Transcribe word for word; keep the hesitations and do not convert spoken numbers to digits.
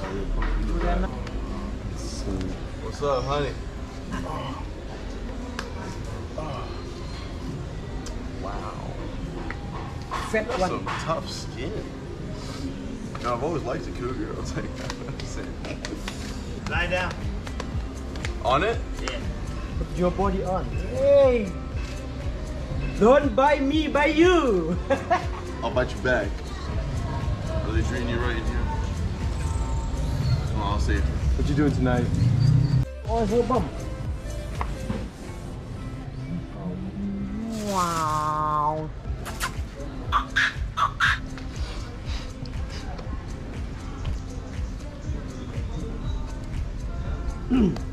What's up, honey? Wow. Fat That's one. some tough skin. You know, I've always liked a cougar. I'll take that. Lie down. On it? Yeah. Put your body on. Hey! Don't buy me, buy you! I'll bite you back. Are they treating you right in here? Come on, I'll see. What you doing tonight? Oh, it's a bump. Wow. Mm.